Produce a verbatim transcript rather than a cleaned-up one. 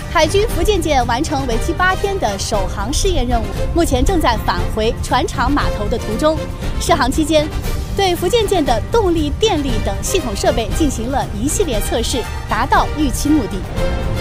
海军福建舰完成为期八天的首航试验任务，目前正在返回船厂码头的途中。试航期间，对福建舰的动力、电力等系统设备进行了一系列测试，达到预期目的。